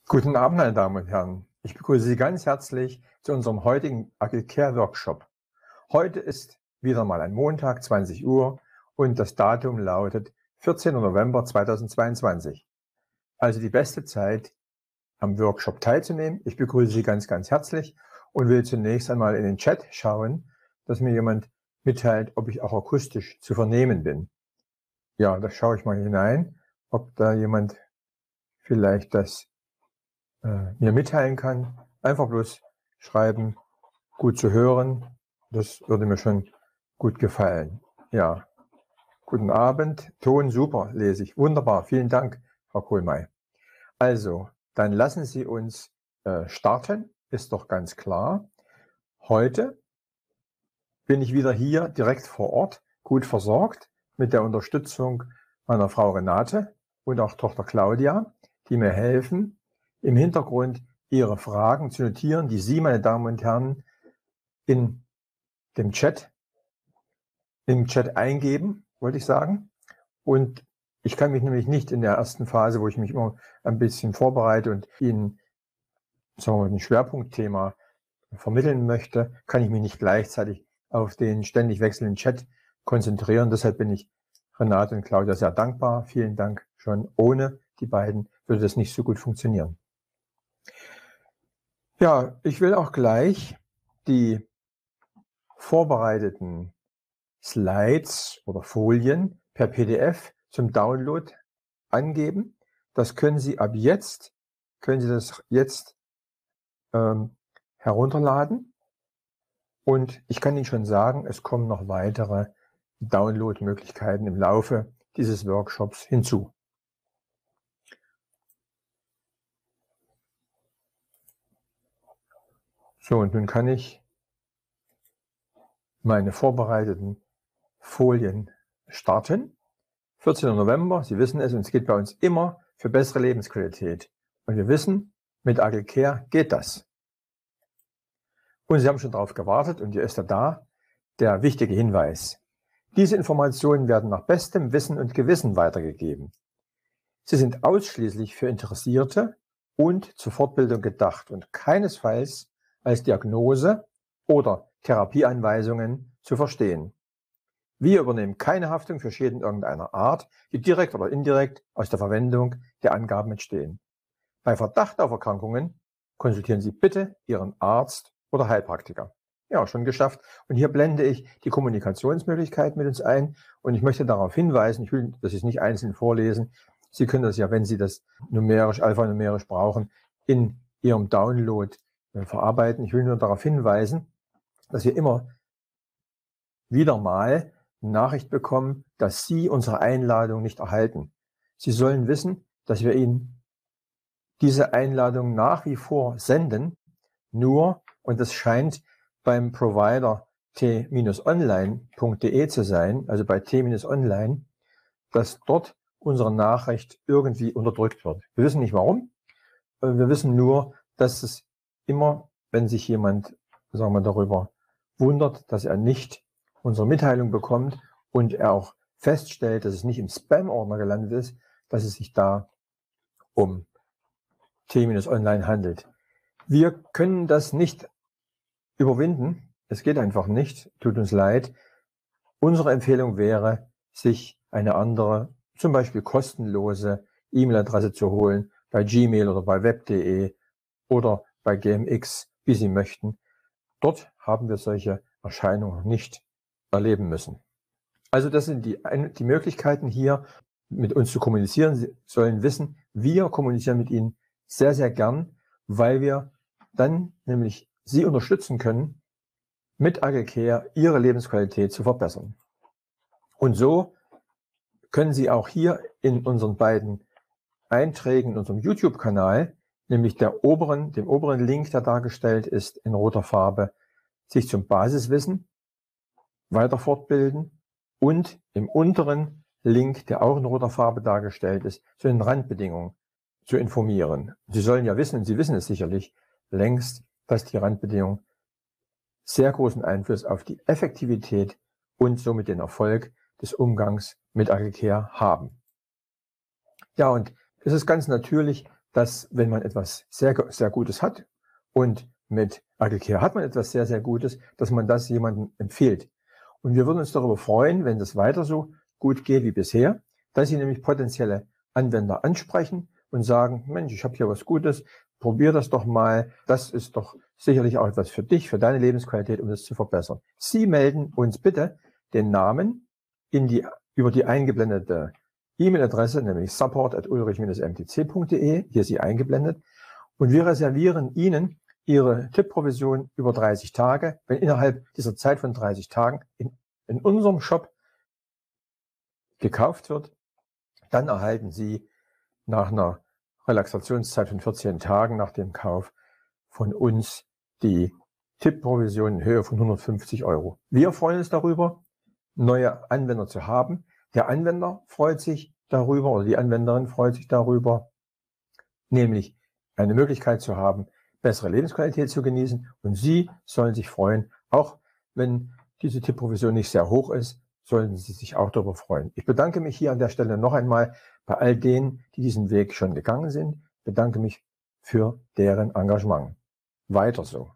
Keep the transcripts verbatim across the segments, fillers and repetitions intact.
Guten Abend, meine Damen und Herren. Ich begrüße Sie ganz herzlich zu unserem heutigen Agilcare Workshop. Heute ist wieder mal ein Montag, zwanzig Uhr, und das Datum lautet vierzehnter November zweitausendzweiundzwanzig. Also die beste Zeit, am Workshop teilzunehmen. Ich begrüße Sie ganz, ganz herzlich und will zunächst einmal in den Chat schauen, dass mir jemand mitteilt, ob ich auch akustisch zu vernehmen bin. Ja, da schaue ich mal hinein, ob da jemand vielleicht das äh, mir mitteilen kann. Einfach bloß schreiben, gut zu hören. Das würde mir schon gut gefallen. Ja, guten Abend. Ton super, lese ich. Wunderbar, vielen Dank, Frau Kohlmeier. Also, dann lassen Sie uns äh, starten. Ist doch ganz klar. Heute bin ich wieder hier direkt vor Ort, gut versorgt, mit der Unterstützung meiner Frau Renate und auch Tochter Claudia, die mir helfen, im Hintergrund Ihre Fragen zu notieren, die Sie, meine Damen und Herren, in dem Chat, im Chat eingeben, wollte ich sagen. Und ich kann mich nämlich nicht in der ersten Phase, wo ich mich immer ein bisschen vorbereite und Ihnen, sagen wir mal, ein Schwerpunktthema vermitteln möchte, kann ich mich nicht gleichzeitig auf den ständig wechselnden Chat konzentrieren. Deshalb bin ich Renate und Claudia sehr dankbar. Vielen Dank schon. Ohne die beiden würde das nicht so gut funktionieren. Ja, ich will auch gleich die vorbereiteten Slides oder Folien per P D F zum Download angeben. Das können Sie ab jetzt, können Sie das jetzt ähm, herunterladen. Und ich kann Ihnen schon sagen, es kommen noch weitere Download-Möglichkeiten im Laufe dieses Workshops hinzu. So, und nun kann ich meine vorbereiteten Folien starten. vierzehnter November, Sie wissen es, und es geht bei uns immer für bessere Lebensqualität. Und wir wissen, mit Agilcare geht das. Und Sie haben schon darauf gewartet, und hier ist er da, der wichtige Hinweis. Diese Informationen werden nach bestem Wissen und Gewissen weitergegeben. Sie sind ausschließlich für Interessierte und zur Fortbildung gedacht und keinesfalls als Diagnose oder Therapieanweisungen zu verstehen. Wir übernehmen keine Haftung für Schäden irgendeiner Art, die direkt oder indirekt aus der Verwendung der Angaben entstehen. Bei Verdacht auf Erkrankungen konsultieren Sie bitte Ihren Arzt oder Heilpraktiker. Ja, schon geschafft. Und hier blende ich die Kommunikationsmöglichkeit mit uns ein. Und ich möchte darauf hinweisen, ich will das jetzt nicht einzeln vorlesen. Sie können das ja, wenn Sie das numerisch, alphanumerisch brauchen, in Ihrem Download äh, verarbeiten. Ich will nur darauf hinweisen, dass wir immer wieder mal eine Nachricht bekommen, dass Sie unsere Einladung nicht erhalten. Sie sollen wissen, dass wir Ihnen diese Einladung nach wie vor senden, nur, und das scheint beim Provider t online punkt de zu sein, also bei t online, dass dort unsere Nachricht irgendwie unterdrückt wird. Wir wissen nicht warum. Wir wissen nur, dass es immer, wenn sich jemand, sagen wir, darüber wundert, dass er nicht unsere Mitteilung bekommt und er auch feststellt, dass es nicht im Spam-Ordner gelandet ist, dass es sich da um t online handelt. Wir können das nicht überwinden. Es geht einfach nicht. Tut uns leid. Unsere Empfehlung wäre, sich eine andere, zum Beispiel kostenlose E-Mail-Adresse zu holen, bei Gmail oder bei web punkt de oder bei G M X, wie Sie möchten. Dort haben wir solche Erscheinungen nicht erleben müssen. Also das sind die, die Möglichkeiten hier, mit uns zu kommunizieren. Sie sollen wissen, wir kommunizieren mit Ihnen sehr, sehr gern, weil wir dann nämlich Sie unterstützen können, mit Agilcare Ihre Lebensqualität zu verbessern. Und so können Sie auch hier in unseren beiden Einträgen in unserem YouTube-Kanal, nämlich der oberen, dem oberen Link, der dargestellt ist in roter Farbe, sich zum Basiswissen weiter fortbilden und im unteren Link, der auch in roter Farbe dargestellt ist, zu den Randbedingungen zu informieren. Sie sollen ja wissen, und Sie wissen es sicherlich längst, dass die Randbedingungen sehr großen Einfluss auf die Effektivität und somit den Erfolg des Umgangs mit Agilcare haben. Ja, und es ist ganz natürlich, dass wenn man etwas sehr, sehr Gutes hat und mit Agilcare hat man etwas sehr, sehr Gutes, dass man das jemandem empfiehlt. Und wir würden uns darüber freuen, wenn das weiter so gut geht wie bisher, dass Sie nämlich potenzielle Anwender ansprechen und sagen, Mensch, ich habe hier was Gutes, probier das doch mal. Das ist doch sicherlich auch etwas für dich, für deine Lebensqualität, um das zu verbessern. Sie melden uns bitte den Namen in die, über die eingeblendete E-Mail-Adresse, nämlich support at ulrich dash m t c punkt d e, hier ist sie eingeblendet, und wir reservieren Ihnen Ihre Tippprovision über dreißig Tage. Wenn innerhalb dieser Zeit von dreißig Tagen in, in unserem Shop gekauft wird, dann erhalten Sie nach einer Relaxationszeit von vierzehn Tagen nach dem Kauf von uns die Tippprovision in Höhe von hundertfünfzig Euro. Wir freuen uns darüber, neue Anwender zu haben. Der Anwender freut sich darüber oder die Anwenderin freut sich darüber, nämlich eine Möglichkeit zu haben, bessere Lebensqualität zu genießen, und Sie sollen sich freuen, auch wenn diese Tippprovision nicht sehr hoch ist, sollten Sie sich auch darüber freuen. Ich bedanke mich hier an der Stelle noch einmal bei all denen, die diesen Weg schon gegangen sind, bedanke mich für deren Engagement. Weiter so.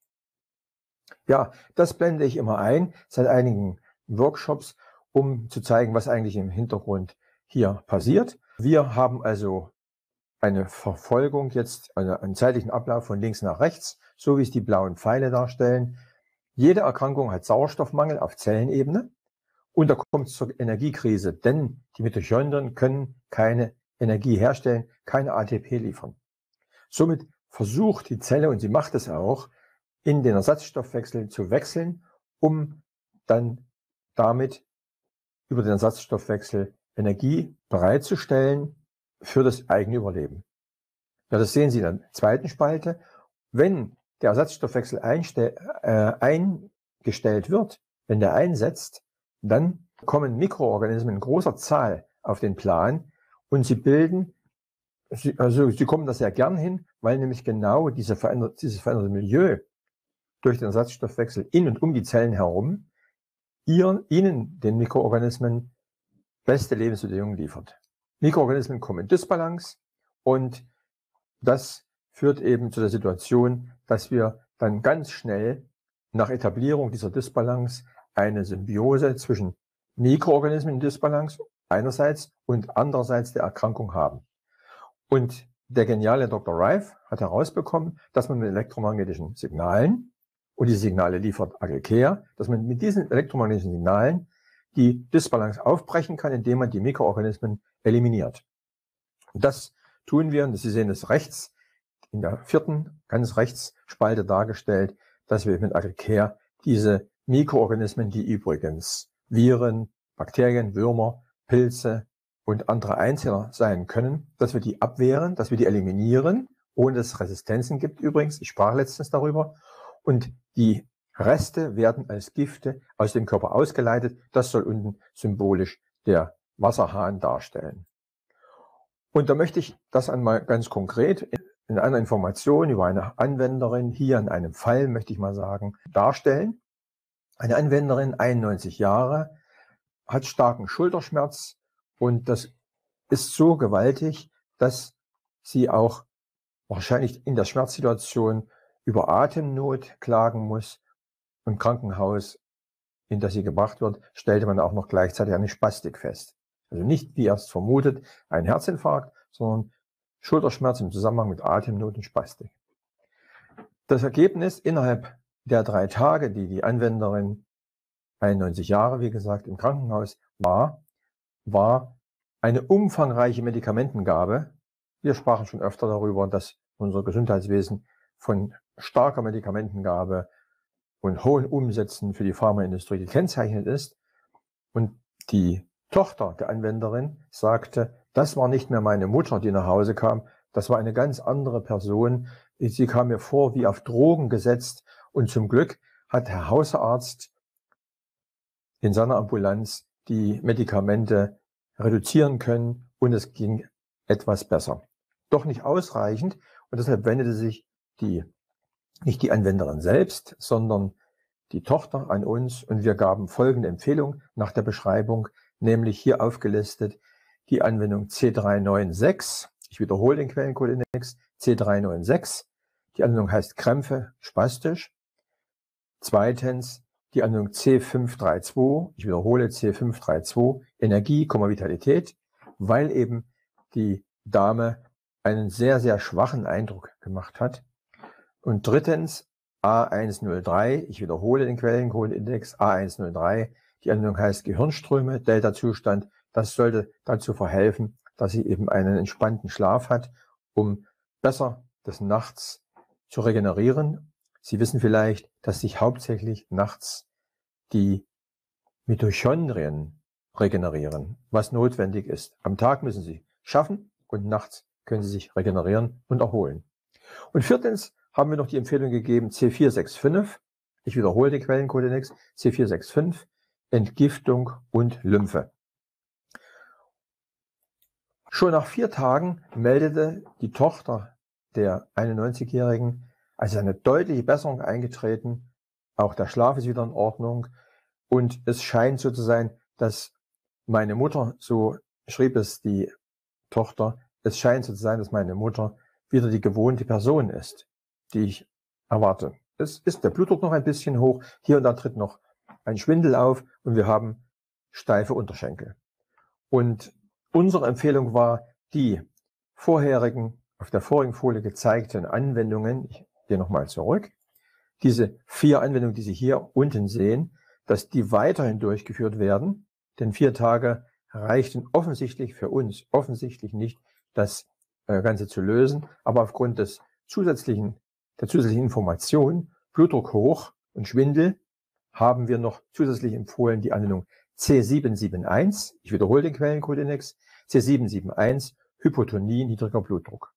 Ja, das blende ich immer ein, seit einigen Workshops, um zu zeigen, was eigentlich im Hintergrund hier passiert. Wir haben also eine Verfolgung jetzt, eine, einen zeitlichen Ablauf von links nach rechts, so wie es die blauen Pfeile darstellen. Jede Erkrankung hat Sauerstoffmangel auf Zellenebene und da kommt es zur Energiekrise, denn die Mitochondrien können keine Energie herstellen, keine A T P liefern. Somit versucht die Zelle, und sie macht es auch, in den Ersatzstoffwechsel zu wechseln, um dann damit über den Ersatzstoffwechsel Energie bereitzustellen für das eigene Überleben. Ja, das sehen Sie in der zweiten Spalte. Wenn der Ersatzstoffwechsel einstell, äh, eingestellt wird, wenn der einsetzt, dann kommen Mikroorganismen in großer Zahl auf den Plan und sie bilden, sie, also sie kommen da sehr gern hin, weil nämlich genau diese verändert, dieses veränderte Milieu durch den Ersatzstoffwechsel in und um die Zellen herum ihr, ihnen, den Mikroorganismen, beste Lebensbedingungen liefert. Mikroorganismen kommen in Dysbalance und das führt eben zu der Situation, dass wir dann ganz schnell nach Etablierung dieser Dysbalance eine Symbiose zwischen Mikroorganismen in Dysbalance einerseits und andererseits der Erkrankung haben. Und der geniale Doktor Rife hat herausbekommen, dass man mit elektromagnetischen Signalen, und diese Signale liefert Agilcare, dass man mit diesen elektromagnetischen Signalen die Dysbalance aufbrechen kann, indem man die Mikroorganismen eliminiert. Und das tun wir, und Sie sehen es rechts, in der vierten, ganz rechts Spalte dargestellt, dass wir mit Agilcare diese Mikroorganismen, die übrigens Viren, Bakterien, Würmer, Pilze und andere Einzeller sein können, dass wir die abwehren, dass wir die eliminieren, ohne dass es Resistenzen gibt übrigens. Ich sprach letztens darüber. Und die Reste werden als Gifte aus dem Körper ausgeleitet. Das soll unten symbolisch der Wasserhahn darstellen. Und da möchte ich das einmal ganz konkret in einer Information über eine Anwenderin, hier in einem Fall, möchte ich mal sagen, darstellen. Eine Anwenderin, einundneunzig Jahre, hat starken Schulterschmerz und das ist so gewaltig, dass sie auch wahrscheinlich in der Schmerzsituation über Atemnot klagen muss. Im Krankenhaus, in das sie gebracht wird, stellte man auch noch gleichzeitig eine Spastik fest. Also nicht, wie erst vermutet, ein Herzinfarkt, sondern Schulterschmerz im Zusammenhang mit Atemnot und Spastik. Das Ergebnis innerhalb der drei Tage, die die Anwenderin, einundneunzig Jahre, wie gesagt, im Krankenhaus war, war eine umfangreiche Medikamentengabe. Wir sprachen schon öfter darüber, dass unser Gesundheitswesen von starker Medikamentengabe und hohen Umsätzen für die Pharmaindustrie gekennzeichnet ist. Und die Tochter der Anwenderin sagte, das war nicht mehr meine Mutter, die nach Hause kam, das war eine ganz andere Person. Sie kam mir vor wie auf Drogen gesetzt und zum Glück hat Herr Hausarzt in seiner Ambulanz die Medikamente reduzieren können und es ging etwas besser. Doch nicht ausreichend und deshalb wendete sich die, nicht die Anwenderin selbst, sondern die Tochter an uns und wir gaben folgende Empfehlung nach der Beschreibung, nämlich hier aufgelistet die Anwendung C drei neun sechs. Ich wiederhole den Quellencodex C drei neun sechs. Die Anwendung heißt Krämpfe spastisch. Zweitens die Anwendung C fünf drei zwei. Ich wiederhole C fünf drei zwei. Energie, Vitalität, weil eben die Dame einen sehr, sehr schwachen Eindruck gemacht hat. Und drittens A eins null drei. Ich wiederhole den Quellencodex A eins null drei. Die Anwendung heißt Gehirnströme, Delta-Zustand. Das sollte dazu verhelfen, dass sie eben einen entspannten Schlaf hat, um besser des Nachts zu regenerieren. Sie wissen vielleicht, dass sich hauptsächlich nachts die Mitochondrien regenerieren, was notwendig ist. Am Tag müssen sie schaffen und nachts können sie sich regenerieren und erholen. Und viertens haben wir noch die Empfehlung gegeben C vier sechs fünf. Ich wiederhole den Quellencodex C vier sechs fünf. Entgiftung und Lymphe. Schon nach vier Tagen meldete die Tochter der einundneunzigjährigen, also eine deutliche Besserung eingetreten. Auch der Schlaf ist wieder in Ordnung. Und es scheint so zu sein, dass meine Mutter, so schrieb es die Tochter, es scheint so zu sein, dass meine Mutter wieder die gewohnte Person ist, die ich erwarte. Es ist der Blutdruck noch ein bisschen hoch. Hier und da tritt noch ein Schwindel auf und wir haben steife Unterschenkel. Und unsere Empfehlung war, die vorherigen, auf der vorigen Folie gezeigten Anwendungen, ich gehe nochmal zurück, diese vier Anwendungen, die Sie hier unten sehen, dass die weiterhin durchgeführt werden, denn vier Tage reichten offensichtlich für uns, offensichtlich nicht, das Ganze zu lösen, aber aufgrund des zusätzlichen, der zusätzlichen Information, Blutdruck hoch und Schwindel, haben wir noch zusätzlich empfohlen die Anwendung C sieben sieben eins, ich wiederhole den Quellencodex, C sieben sieben eins, Hypotonie, niedriger Blutdruck.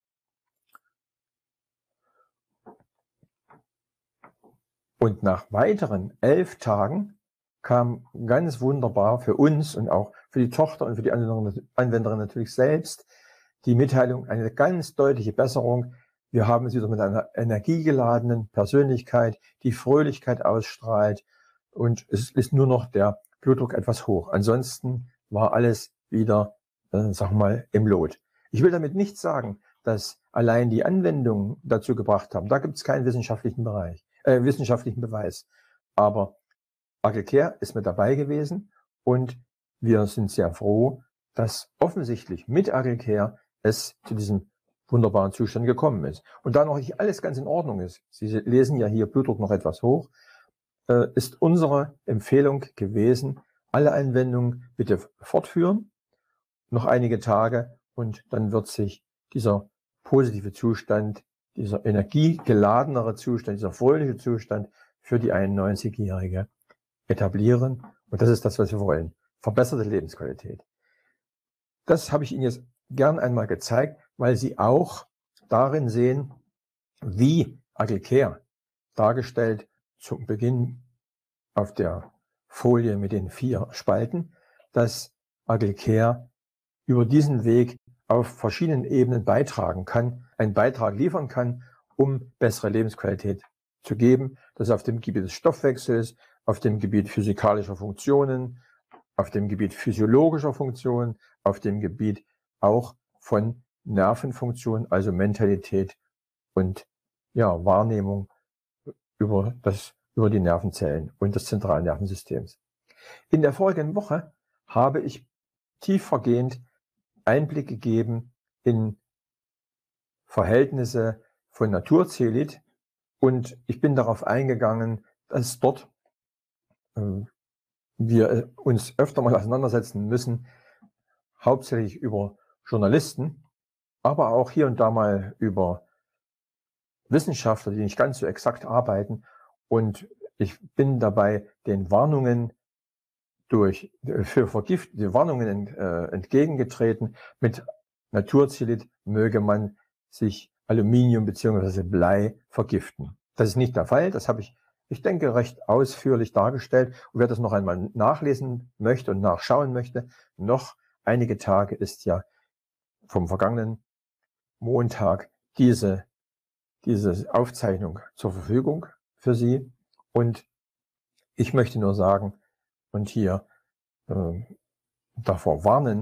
Und nach weiteren elf Tagen kam ganz wunderbar für uns und auch für die Tochter und für die Anwenderin natürlich selbst die Mitteilung, eine ganz deutliche Besserung. Wir haben es wieder mit einer energiegeladenen Persönlichkeit, die Fröhlichkeit ausstrahlt und es ist nur noch der Blutdruck etwas hoch. Ansonsten war alles wieder, äh, sag mal, im Lot. Ich will damit nicht sagen, dass allein die Anwendungen dazu gebracht haben. Da gibt es keinen wissenschaftlichen Bereich, äh, wissenschaftlichen Beweis. Aber Agilcare ist mit dabei gewesen und wir sind sehr froh, dass offensichtlich mit Agilcare es zu diesem wunderbaren Zustand gekommen ist. Und da noch nicht alles ganz in Ordnung ist, Sie lesen ja hier Blutdruck noch etwas hoch, äh, ist unsere Empfehlung gewesen, alle Anwendungen bitte fortführen, noch einige Tage und dann wird sich dieser positive Zustand, dieser energiegeladenere Zustand, dieser fröhliche Zustand für die einundneunzigjährige etablieren. Und das ist das, was wir wollen. Verbesserte Lebensqualität. Das habe ich Ihnen jetzt gern einmal gezeigt, weil Sie auch darin sehen, wie Agilcare, dargestellt zum Beginn auf der Folie mit den vier Spalten, dass Agilcare über diesen Weg auf verschiedenen Ebenen beitragen kann, einen Beitrag liefern kann, um bessere Lebensqualität zu geben. Das auf dem Gebiet des Stoffwechsels, auf dem Gebiet physikalischer Funktionen, auf dem Gebiet physiologischer Funktionen, auf dem Gebiet auch von Nervenfunktionen, also Mentalität und ja, Wahrnehmung über, das, über die Nervenzellen und das zentrale Nervensystems. In der vorigen Woche habe ich tiefergehend Einblick gegeben in Verhältnisse von Naturzelit und ich bin darauf eingegangen, dass dort äh, wir uns öfter mal auseinandersetzen müssen, hauptsächlich über Journalisten, aber auch hier und da mal über Wissenschaftler, die nicht ganz so exakt arbeiten. Und ich bin dabei den Warnungen durch, für Vergift, die Warnungen ent, äh, entgegengetreten. Mit Naturzelit möge man sich Aluminium bzw. Blei vergiften. Das ist nicht der Fall. Das habe ich, ich denke, recht ausführlich dargestellt. Und wer das noch einmal nachlesen möchte und nachschauen möchte, noch einige Tage ist ja vom vergangenen Montag diese, diese Aufzeichnung zur Verfügung für Sie. Und ich möchte nur sagen und hier äh, davor warnen,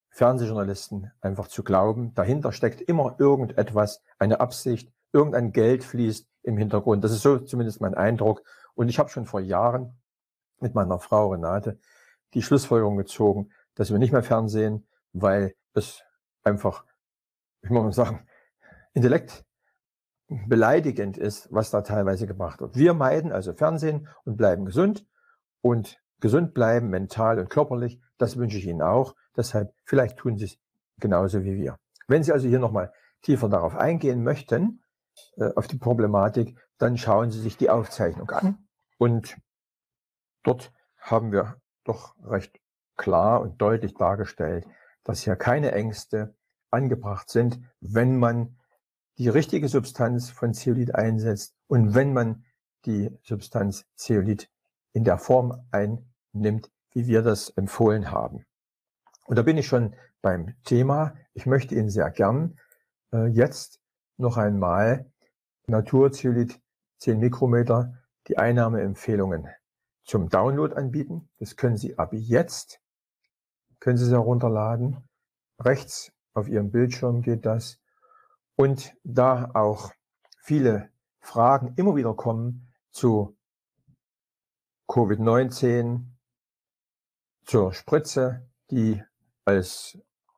Fernsehjournalisten einfach zu glauben, dahinter steckt immer irgendetwas, eine Absicht, irgendein Geld fließt im Hintergrund. Das ist so zumindest mein Eindruck. Und ich habe schon vor Jahren mit meiner Frau Renate die Schlussfolgerung gezogen, dass wir nicht mehr Fernsehen, weil es einfach, ich muss mal sagen, Intellekt beleidigend ist, was da teilweise gemacht wird. Wir meiden also Fernsehen und bleiben gesund und gesund bleiben, mental und körperlich. Das wünsche ich Ihnen auch. Deshalb, vielleicht tun Sie es genauso wie wir. Wenn Sie also hier nochmal tiefer darauf eingehen möchten, äh, auf die Problematik, dann schauen Sie sich die Aufzeichnung an. Und dort haben wir doch recht klar und deutlich dargestellt, dass hier keine Ängste angebracht sind, wenn man die richtige Substanz von Zeolit einsetzt und wenn man die Substanz Zeolit in der Form einnimmt, wie wir das empfohlen haben. Und da bin ich schon beim Thema. Ich möchte Ihnen sehr gern äh, jetzt noch einmal Naturzeolit zehn Mikrometer die Einnahmeempfehlungen zum Download anbieten. Das können Sie ab jetzt, können Sie es herunterladen. Rechts auf Ihrem Bildschirm geht das. Und da auch viele Fragen immer wieder kommen zu Covid neunzehn, zur Spritze, die als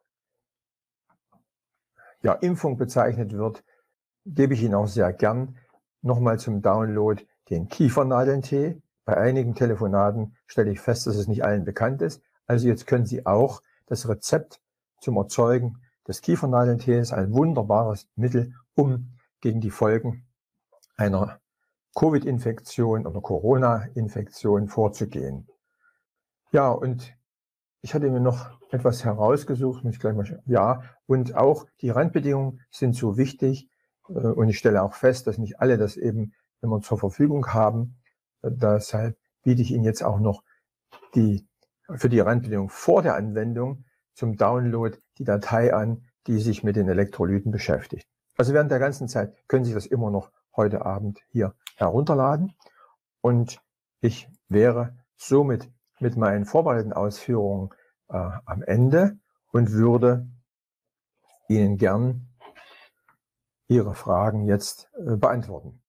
ja, Impfung bezeichnet wird, gebe ich Ihnen auch sehr gern nochmal zum Download den Kiefernadelntee. Bei einigen Telefonaten stelle ich fest, dass es nicht allen bekannt ist. Also jetzt können Sie auch das Rezept zum Erzeugen des Kiefernadelntees, ein wunderbares Mittel, um gegen die Folgen einer Covid-Infektion oder Corona-Infektion vorzugehen. Ja, und ich hatte mir noch etwas herausgesucht, muss ich gleich mal, ja, und auch die Randbedingungen sind so wichtig, äh, und ich stelle auch fest, dass nicht alle das eben immer zur Verfügung haben. Äh, deshalb biete ich Ihnen jetzt auch noch die, für die Randbedingungen vor der Anwendung zum Download die Datei an, die sich mit den Elektrolyten beschäftigt. Also während der ganzen Zeit können Sie das immer noch heute Abend hier herunterladen. Und ich wäre somit mit meinen vorbereiteten Ausführungen äh, am Ende und würde Ihnen gern Ihre Fragen jetzt äh, beantworten.